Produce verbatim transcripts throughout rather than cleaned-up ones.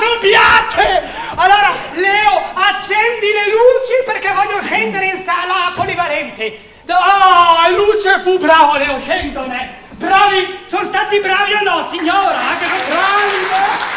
solbiate! Allora, Leo, accendi le luci perché voglio scendere in sala polivalente. Ah, Luce fu bravo, Leo, scendone. Bravi, sono stati bravi o no, signora? Anche per bravi, eh?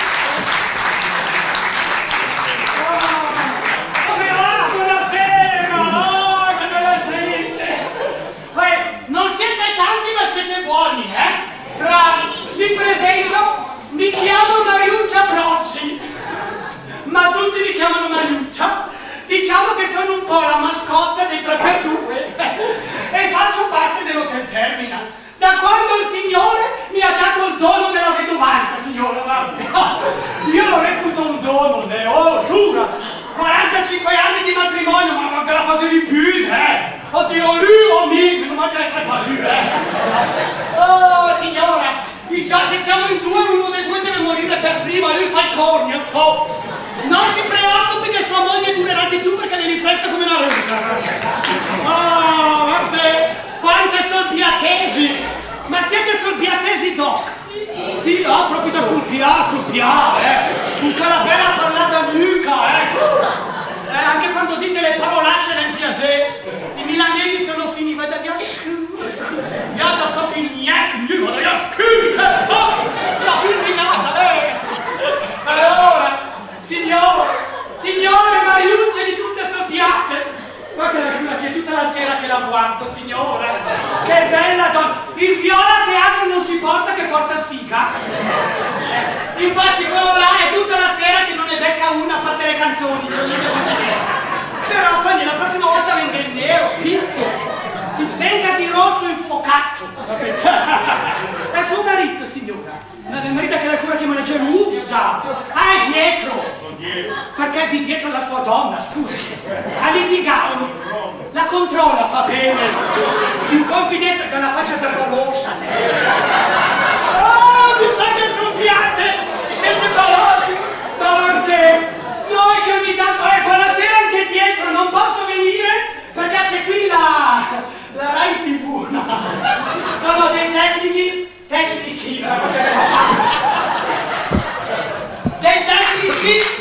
Come va? Buonasera! Oh, che bella gente! Eh, non siete tanti, ma siete buoni, eh? Bravi! Vi presento, mi chiamo Mariuccia Brocci. Ma tutti mi chiamano Mariuccia. Diciamo che sono un po' la mascotte dei tre per due e faccio parte dell'Hotel Terminal. Da quando il Signore mi ha dato il dono della vedovanza, signora, guarda. Io lo reputo un dono, ne oh, giura. quarantacinque anni di matrimonio, ma manca la fase di più, eh. Oddio, lui o mi, non manca le tre lui, eh. Oh, signora, già se siamo in due, uno dei due deve morire per prima, lui fa i corni, io so. Non si preoccupi che sua moglie durerà di più perché ne rifresca come una rosa. Oh, vabbè, quante sorbiatesi! Ma siete sorbiatesi doc? Sì, sì, no, proprio da sul pia, sul pia, eh. Con quella bella parlata nuca, eh. eh. Anche quando dite le parolacce nel piasè, i milanesi sono fini, vada via. Via da proprio il gnac, vada via. La filminata, eh. Allora, signore, signore Mariucce di tutte sorbiate. Guarda quella che è tutta la sera che la guardo, signora. Che bella donna. Il viola teatro non si porta che porta sfiga. Eh, infatti quello là è tutta la sera che non ne becca una a parte le canzoni. Però Fanny, la prossima volta venga in nero, pizzo. Si venga di rosso infuocato. È suo marito, signora. Una del marito che la cura chiama la gelusa. Ah, è dietro. Perché è di dietro la sua donna, scusi. Ha litigato. La controlla, fa bene. In confidenza che ha una faccia terrorosa. Oh, mi sa che sono piatte. Senza colori. Ma guarda, noi che ogni tanto... Eh, buonasera anche dietro, non posso venire perché c'è qui la... la Rai tivù. No. Sono dei tecnici... Tecnici. Dei tecnici...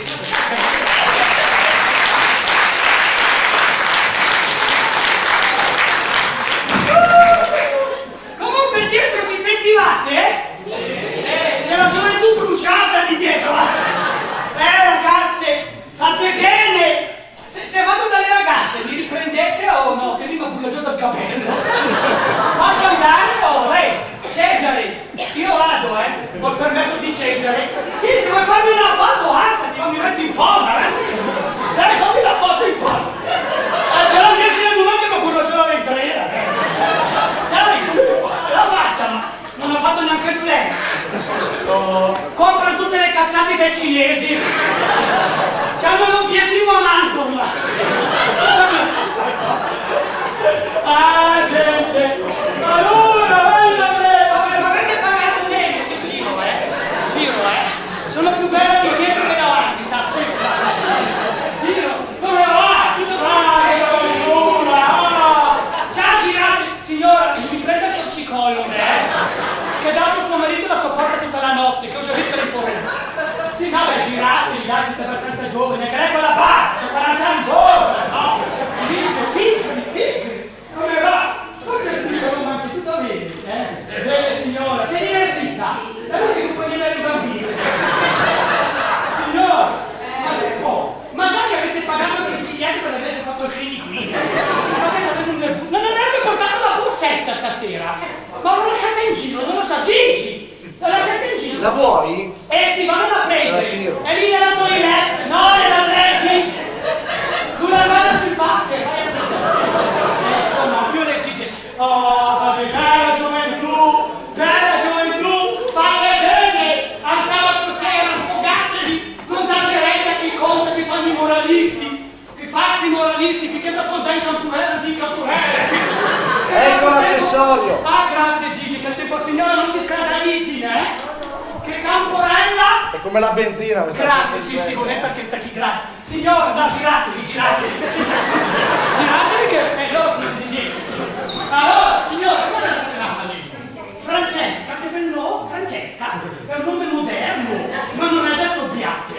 Comunque dietro ci sentivate, eh? Eh, c'è la gioventù bruciata di dietro. Eh ragazze, fate bene. Se, se vado dalle ragazze mi riprendete o no? Che prima bullo giù da sgabello. Posso andare o? Oh, eh, Cesare, io vado, eh? Col permesso di Cesare. Sì, se vuoi farmi una foto, alzati, ma mi metti in posa, eh? Dai, fammi la foto in posa. Eh, però mi esce domani che pure ce la ventrera. Dai, l'ho fatta, ma non ho fatto neanche il flash. Oh. Comprano tutte le cazzate dei cinesi. C'hanno l'obiettivo a mandorla. Ah, gente. Allora, bella breve. Ma avete pagato bene che giro, eh? Giro, eh? Sono più bello di dietro che davanti, sa? Giro. Come va? Tutto bene? Ciao, girate. Signora, mi prende il cicollo, eh? Che dato suo marito la sopporta tutta la notte, che ho già visto le porre. Sì, no, beh, girate, girate, siete abbastanza giovani, che lei con la faccia, quaranta anni d'ora, no? Piccoli, piccoli, piccoli. Come va? Come scrivono anche tutto bene, eh? Bene, signora, sei divertita? E voi che compagnia del bambino? Signora, ma si può? Ma sai che avete pagato anche il biglietto per aver fatto sceni qui? Non ho neanche portato la borsetta stasera, ma lo lasciate in giro, non lo so, Gigi! Lo lasciate in giro? La vuoi? Eh sì, ma non la prendi! È lì nella toilette! No, nella tre, tu la guarda sul packer! Vai a prendere! Eh, insomma, più le esige. Oh, vabbè, bella gioventù! Bella gioventù! Fate bene! Al sabato sera sfogatevi! Non date retta a chi conta, chi fanno i moralisti! Che falsi moralisti, finché si appunta in campurella, di campurella! Ecco l'accessorio! Ah, grazie Gigi, che il tempo al signore non si scandalizzi, eh? Che camporella! È come la benzina questa. Grazie, sì, sì, volete perché sta chi grazie. Signora, no, giratevi, giratevi. Giratevi che è loro di dietro. Allora, signora, come la facciamo lì? Francesca, che bel nome, Francesca, è un nome moderno, ma non è da sobbiate.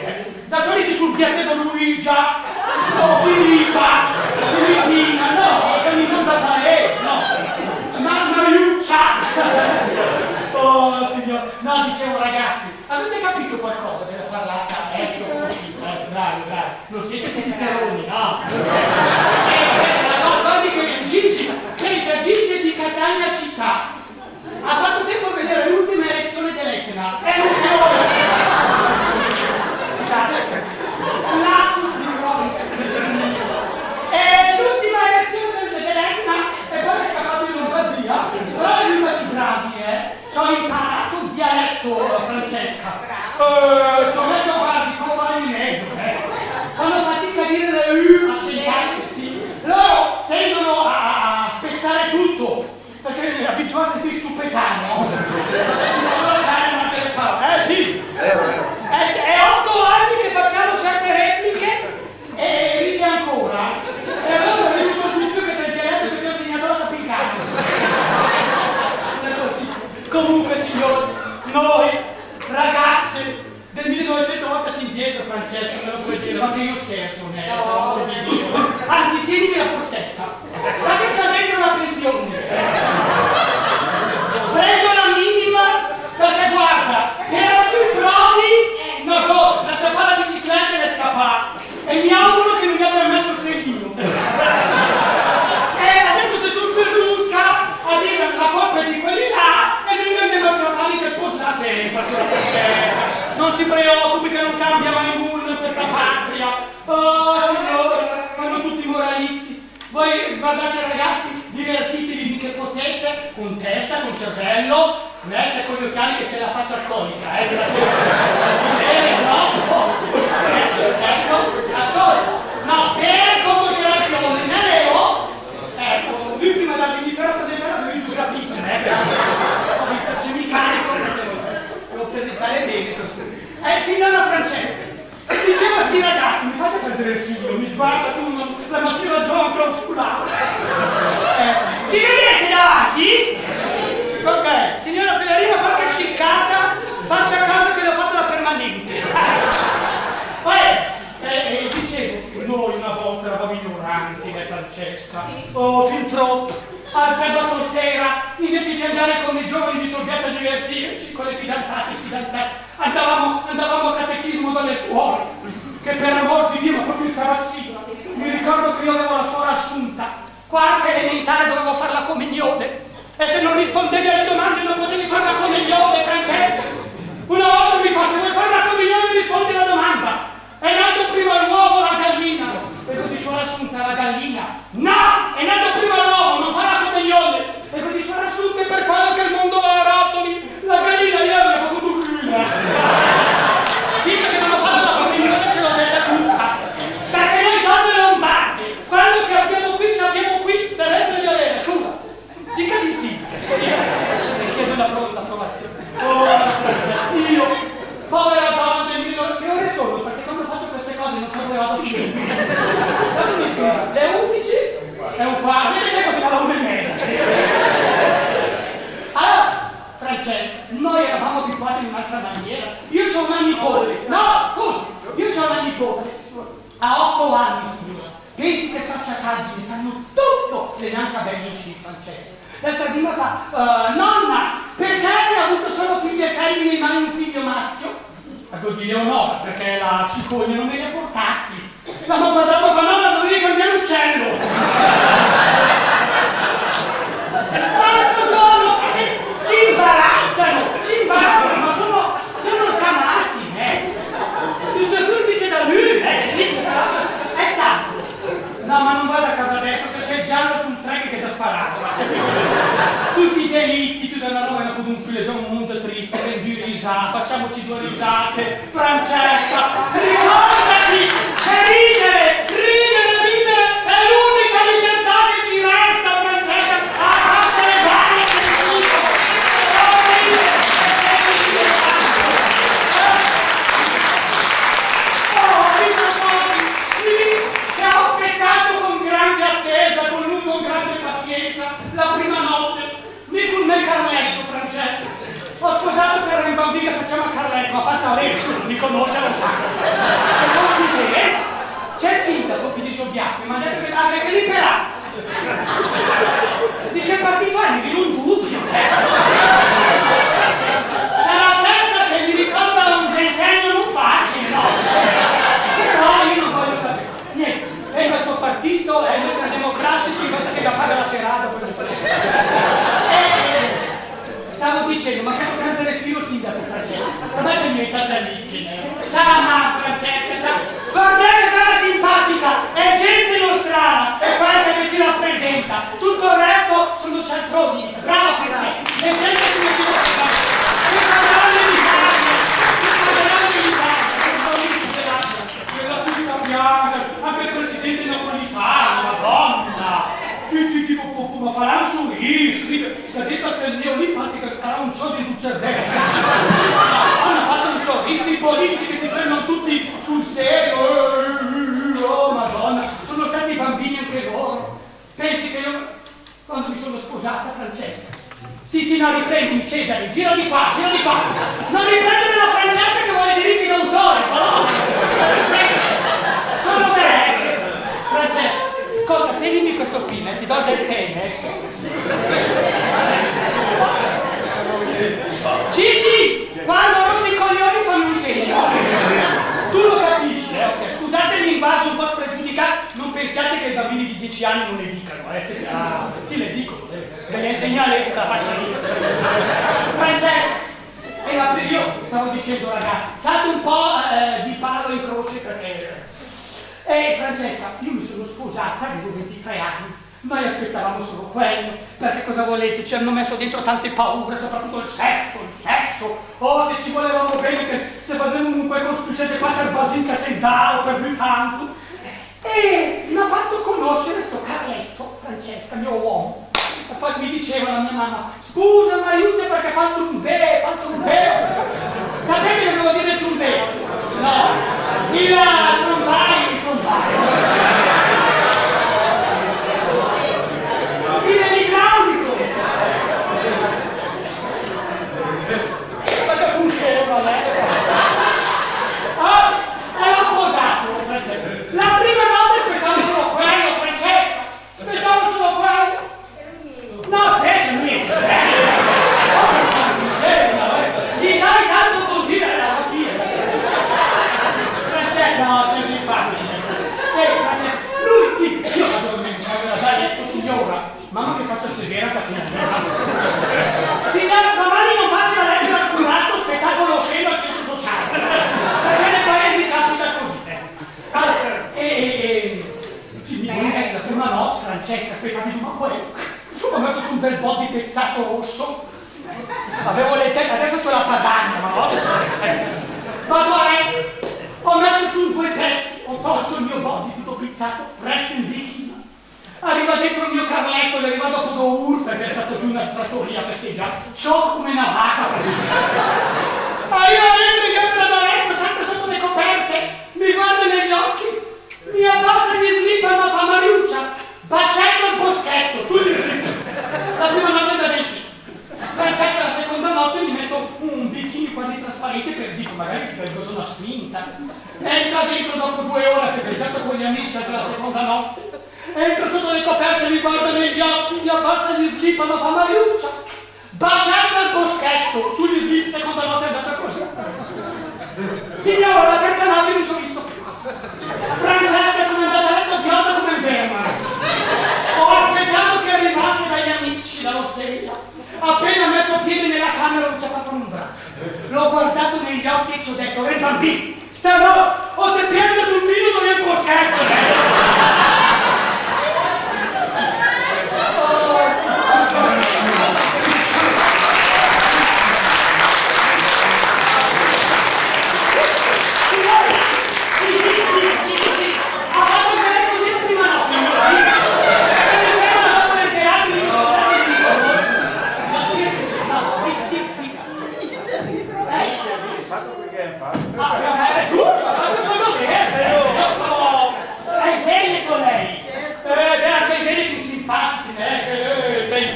Scusate ragazzi, divertitevi finché potete, con testa, con cervello, mettete con gli occhiali che c'è la faccia conica, eh, perché è troppo. Certo, ascolta, no, per considerazione, ne avevo, ecco, lui prima da mi farà presentare a lui due capitoli, eh, c'è mi carico, devo presentare bene, eh, signora Francesca, diceva sti ragazzi, mi faccia perdere il figlio, mi sguarda tu, la mattina gioco osculato. Eh, ci vedete davanti? Ok, signora Severina, qualche ciccata, faccia caso che le ho fatto la permanente. Poi, eh, eh, dicevo, noi una volta eravamo ignoranti, eh, Francesca. Oh, fin troppo. Al sabato sera, invece di andare con i giovani di Sorbiata a divertirci, con le fidanzate e fidanzati, andavamo, andavamo a catechismo dalle suore, che per amor di Dio, ma proprio il sabato sera, mi ricordo che io avevo la suora Assunta, quarta elementare dovevo fare la comunione, e se non rispondevi alle domande non potevi fare la comunione, Francesca. Una volta mi fa, se vuoi fare la comunione rispondi alla domanda. È nato prima l'uovo o la gallina? E così suora Assunta, la gallina. No! È nato prima l'uovo, non fa la comunione. E così suora Assunta, è per quello che il mondo ha rotoli. La gallina io mi ha fatto buchina. Visto che non ho fatto la comunione ce l'ho detta tutta. Perché noi donne lombarde, quello che abbiamo qui, ce l'abbiamo qui, deve di avere. Scusa, dica di sì, dica di sì. E chiedo l'approvazione. Oh, io, povera donna del mio, che ore sono? Perché quando faccio queste cose non so dove vado a finire. Quando mi scrive? Le undici? È un quarto, vedete che fino alla una e mezza. Allora, Francesca, noi eravamo abituati in un'altra maniera. Io ho una nipote, no, scusi, io ho una nipote, ha otto anni, signora. Pensi che sfacciataggini sanno tutto, le neanche belli usciti, Francesca. L'altra prima fa, uh, nonna, perché hai avuto solo figlie femmine ma un figlio maschio? A dire Leonora, perché la cicogna non me li ha portati. La mamma dopo fa, nonna, dovevi cambiare uccello. L'altro giorno, eh, si imbarazzano, si imbarazzano, ma sono, sono scamati, eh. Tu sei furbite da lui, eh, è stato. No, ma non vado a casa adesso, che c'è il giallo sul trek che ti ha sparato. Tutti i delitti, tutta una roba, come un figlio, un mondo triste, prendi risate, facciamoci due risate. Francesca, ricordati che ridere, ridere, ridere è l'unica libertà che ci resta, Francesca, a parte le varie che tutto. Oh, che ho aspettato con grande attesa, con lui con grande pazienza, la prima notte, lì con me Carletto, Francesca. Ho sposato per un bambino che facciamo a Carletto, ma fa sapere, non mi conosce, lo sa. E confidenza, c'è il sindaco che di Sobbiaco, mi ha detto che l'ha che liberato. Di che partito è? Mi viene un dubbio, eh. C'è la testa che mi ricorda un ventennio non facile, no? Però io non voglio sapere. Niente, vengo al suo partito, eh, noi siamo democratici, basta che la paga la serata, poi lo facciamo. Stavo dicendo, ma che prendere il filo il sindaco Francesca? Ormai sei diventata lì. Ciao mamma Francesca, ciao. Guardate che bella simpatica, è gente nostrana, è questa che ci rappresenta. Tutto il resto sono cialtroni. Brava Francesca, è gente che non ci rappresenta. Che parole di carne, che parole di carne, che sono lì tutte le la tutta bianca, anche il presidente napolitano, madonna. Ti dico, ma farà un sorriso, ha detto che il neonipati che sarà un ciò di un cervello. Hanno fatto un sorriso, i politici che si prendono tutti sul serio. Oh madonna, sono stati bambini anche loro. Pensi che io, quando mi sono sposata, Francesca, sì sì, no, riprendi Cesare, gira di qua, gira di qua. Non riprendere la Francesca che vuole diritti d'autore, ma sono per Francesca. Ascolta, tenimi questo pin, eh, ti do del tè, Gigi, quando rompi i coglioni fammi un segno. Tu lo capisci, eh? Okay. Scusate il linguaggio un po' spregiudicato, non pensiate che i bambini di dieci anni non le dicano, eh? Ah, ti le dicono, eh? Devi insegnare la faccia lì. Francesca, e la, io stavo dicendo ragazzi, salto un po' eh, di palo in croce perché... Eh, Francesca, io mi sono sposata, avevo ventitré anni, Noi aspettavamo solo quello, perché cosa volete? Ci hanno messo dentro tante paure, soprattutto il sesso, il sesso. Oh, se ci volevamo bene, che se facevamo un quel costruzione qua per basinca sentavo per lui tanto. E mi ha fatto conoscere sto Carletto, Francesca, mio uomo. Mi diceva la mia mamma, scusa Mariuccia perché fa il trumbeo, fa il trumbeo. Sapete cosa vuol dire il trumbeo? No, il trombai, il trombai. L'idraulico! Perché funziona, eh? Ah, e l'ho sposato, Francesca. La prima volta aspettavo solo quello, Francesca. Aspettavo solo quello. No, invece niente. Gli dai tanto così alla mattina. Francesca, no, sei simpatico. Ehi, Francesca, lui ti... Io vado a dormire, sai, letto, signora. Mamma che faccio severa perché... Signora, domani non faccio la lettera al curato spettacolo sceno al centro sociale. Perché nei paesi capita così. Allora, e... e... mi dice la prima notte, Francesca, aspettati ma quello. Ho messo su un bel po' di pezzato rosso. Avevo le tette, adesso c'ho la padagna, ma no, c'ho le tette. Vado a letto, ho messo su due pezzi, ho tolto il mio body tutto pizzato, resto in bikini. Arriva dentro il mio Carletto, e arriva dopo Dour, perché è stato giù una trattoria a festeggiare. Ciò come una vaca, arriva dentro in camera da letto, sempre sotto le coperte, mi guarda negli occhi, mi abbassa gli slip e mi fa Mariuccia, bacetto al boschetto, sugli slip. La prima notte da del sì. Francesca la seconda notte mi metto un bikini quasi trasparente per dico, magari ti vengo una spinta. Entra dentro dopo due ore, festeggiato con gli amici anche la seconda notte. Entra sotto le coperte, mi guarda negli occhi, mi abbassa gli slip, ma fa Mariuccia. Baciando al boschetto, sugli slip, seconda notte è andata così. Signora, la terza notte non ci ho visto più. Francesca sono andata a letto piotta come inferma. Ho aspettato che arrivasse dagli amici dall'osteria. Appena messo piede nella camera non ci ha fatto un braccio. L'ho guardato negli occhi e ci ho detto, eh bambino, stanotte ho te piede sul vino nel boschetto.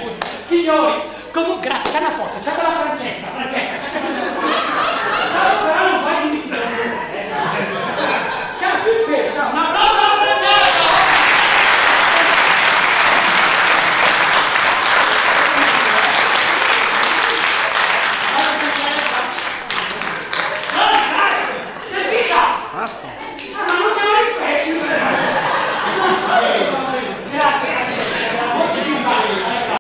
Signori, comunque, grazie, c'è una foto, c'è quella Francesca, Francesca, c'è quella Francesca.